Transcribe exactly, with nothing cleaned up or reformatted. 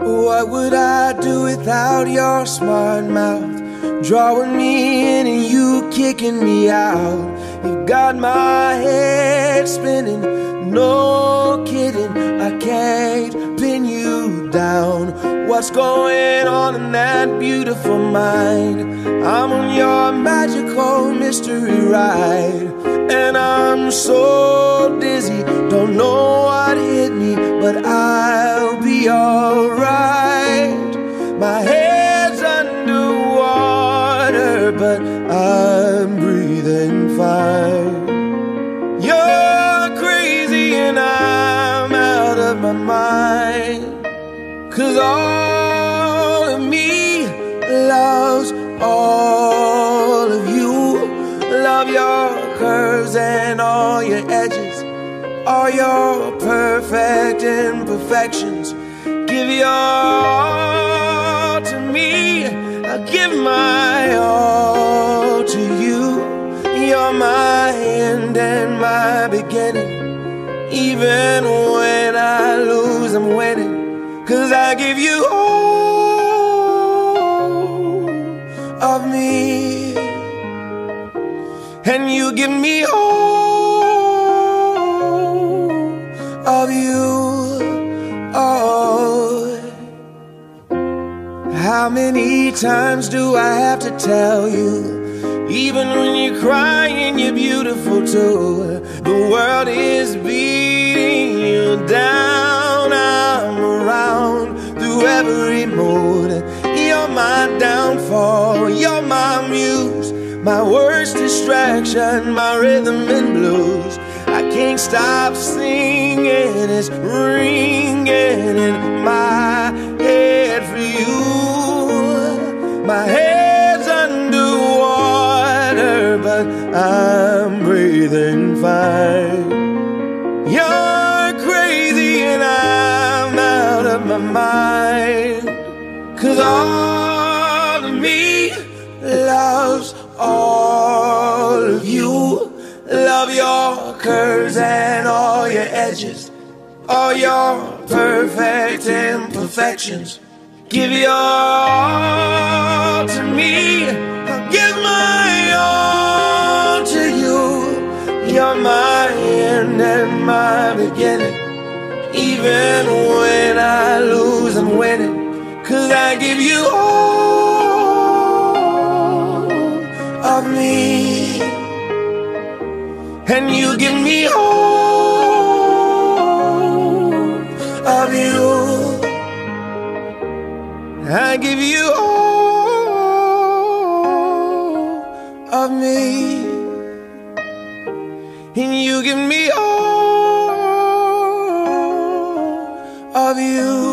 What would I do without your smart mouth? Drawing me in and you kicking me out. You've got my head spinning, no kidding, I can't pin you down. What's going on in that beautiful mind? I'm on your magical mystery ride, and I'm so dizzy, don't know what hit me, but I'll be alright. My head's underwater, but I'm breathing fine. You're crazy and I'm out of my mind, 'cause all of me loves all of you. Love your curves and all your edges, all your perfect imperfections. Give your all to me, I'll give my all to you. You're my end and my beginning. Even when I lose, I'm winning, 'cause I give you all of me, and you give me all of you. Oh, how many times do I have to tell you? Even when you're crying, you're beautiful too. The world is beating you down. I'm around through every mood. You're my downfall, you're my muse, my worst distraction, my rhythm and blues. I can't stop singing, it's ringing in my head for you. My head's underwater, but I'm breathing fine. You're crazy and I'm out of my mind, 'cause all of me loves all of you. Love your curves and all your edges, all your perfect imperfections. Give your all to me, I'll give my all to you. You're my end and my beginning. Even when I lose, I'm winning, 'cause I give you all of me, and you give me all of you. I give you all of me, and you give me all of you.